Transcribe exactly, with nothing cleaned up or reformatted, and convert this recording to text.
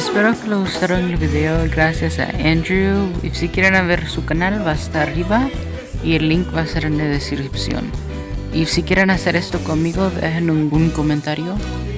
espero que les gustaron el video. Gracias a Andrew. Y si quieren ver su canal va a estar arriba y el link va a ser en la descripción. Y si quieren hacer esto conmigo, dejen un comentario